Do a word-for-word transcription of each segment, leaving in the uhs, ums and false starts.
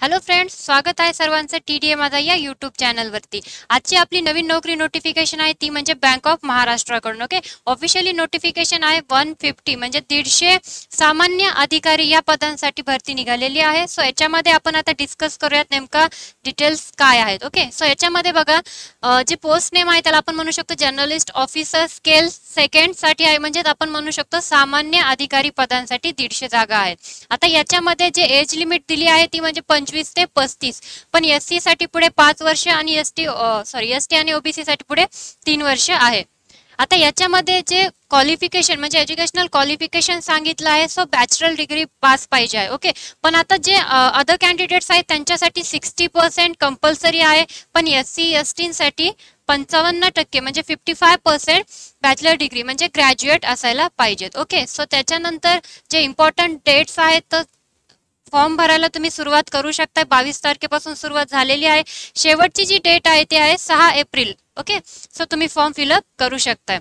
Hello friends, स्वागत आहे सर्वांचं टी डी ए माझा या यूट्यूब चॅनलवरती। आजची आपली नवीन नोकरी नोटिफिकेशन आहे ती म्हणजे बँक ऑफ महाराष्ट्राकडून। ओके, ऑफिशियली नोटिफिकेशन आहे वन फिफ्टी म्हणजे दीडशे सामान्य अधिकारी या पदांसाठी भरती निघालेली आहे। सो याच्यामध्ये आपण आता डिस्कस करूयात नेमका डिटेल्स काय आहेत। ओके, सो याच्यामध्ये बघा जे पोस्ट नेम आहे त्याला आपण म्हणू शकतो जर्नलिस्ट ऑफिसर स्केल सेकंड साठी आहे, म्हणजे आपण म्हणू शकतो सामान्य अधिकारी पदांसाठी दीडशे जागा आहेत। आता याच्यामध्ये जे एज लिमिट दिली आहे ती म्हणजे पंचवीस ते पस्तीस, पण एस सी साठी पुढे पाच वर्ष आणि S T sorry S T आणि ओबीसी साठी पुढे तीन वर्ष आहे। आता याच्यामध्ये जे क्वालिफिकेशन म्हणजे एज्युकेशनल क्वालिफिकेशन सांगितलं आहे सो बॅचलर डिग्री पास पाहिजे आहे। ओके, पण आता जे अदर कॅन्डिडेट्स आहेत त्यांच्यासाठी सिक्स्टी पर्सेंट कंपल्सरी आहे, पण एस सी एस टीसाठी पंचावन्न टक्के म्हणजे fifty five percent bachelor degree म्हणजे ग्रॅज्युएट असायला पाहिजेत। ओके, सो त्याच्यानंतर जे इम्पॉर्टंट डेट्स आहेत तर फॉर्म भरायला तुम्ही सुरुवात करू शकता, बावीस तारखेपासून सुरुवात झालेली आहे। शेवटची जी डेट आहे ती आहे सहा एप्रिल। ओके, सो तुम्ही फॉर्म फिलअप करू शकता।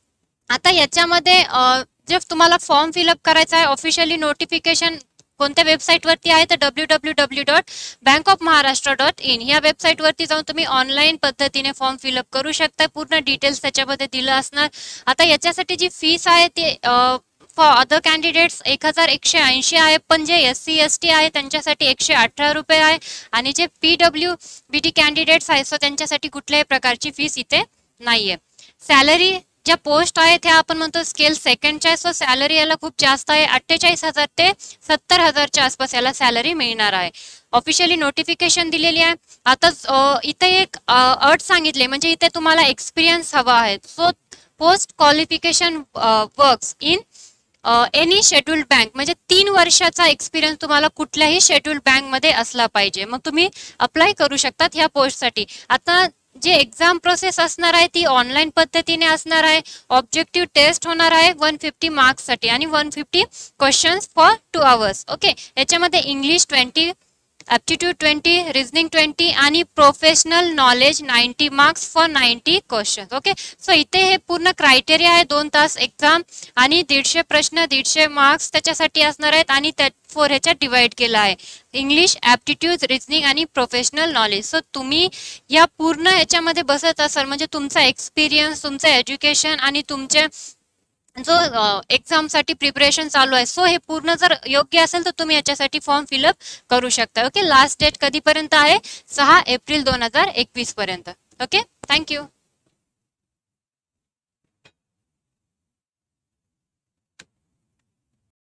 आता याच्यामध्ये जे तुम्हाला फॉर्म फिलअप करायचा आहे ऑफिशियली नोटिफिकेशन कोणत्या वेबसाईटवरती आहे तर W W W dot bank of Maharashtra dot in या वेबसाईटवरती जाऊन तुम्ही ऑनलाईन पद्धतीने फॉर्म फिलअप करू शकता। पूर्ण डिटेल्स त्याच्यामध्ये दिलं असणार। आता याच्यासाठी जी फीस आहे ती फॉर अदर कॅन्डिडेट्स एक हजार एकशे ऐंशी आहे, पण जे एस सी एस टी आहे त्यांच्यासाठी एकशे अठरा रुपये आहे, आणि जे P W B T candidates आहे सो त्यांच्यासाठी कुठल्याही प्रकारची फीस इथे नाहीये। सॅलरी ज्या पोस्ट आहे त्या आपण म्हणतो स्केल सेकंडच्या आहे, सो सॅलरी याला खूप जास्त आहे, अठ्ठेचाळीस हजार ते सत्तर हजारच्या आसपास याला सॅलरी मिळणार आहे। ऑफिशियली नोटिफिकेशन दिलेली आहे। आता इथे एक अट सांगितले म्हणजे इथे तुम्हाला एक्सपिरियन्स हवा आहे। So post qualification works in any scheduled bank म्हणजे तीन वर्षाचा एक्सपिरियन्स तुम्हाला कुठल्याही शेड्यूल्ड बँक मध्ये असला पाहिजे, मग तुम्ही अप्लाय करू शकतात ह्या पोस्टसाठी। आता जे एक्झाम प्रोसेस असणार आहे ती ऑनलाईन पद्धतीने असणार आहे। ऑब्जेक्टिव्ह टेस्ट होणार आहे वन फिफ्टी मार्क्स साठी आणि one fifty questions for two hours. Okay, याच्यामध्ये English twenty, aptitude twenty, reasoning twenty आणि professional knowledge ninety marks for ninety question. Okay, so इथे हे पूर्ण क्रायटेरिया आहे, दोन तास एक्झाम आणि दीडशे प्रश्न दीडशे मार्क्स त्याच्यासाठी असणार आहेत, आणि त्या फोर ह्याच्यात डिवाइड केला आहे इंग्लिश, ॲप्टिट्यूड, रिझनिंग आणि प्रोफेशनल नॉलेज। सो तुम्ही या पूर्ण ह्याच्यामध्ये बसत असाल म्हणजे तुमचा एक्सपिरियन्स, तुमचं एज्युकेशन आणि तुमचे जो एक्झाम साठी प्रिपरेशन चालू आहे सो हे पूर्ण जर योग्य असेल तर तुम्ही याच्यासाठी फॉर्म फिलअप करू शकता। ओके, लास्ट डेट कधीपर्यंत आहे सहा एप्रिल दोन हजार एकवीस पर्यंत। Okay, thank you.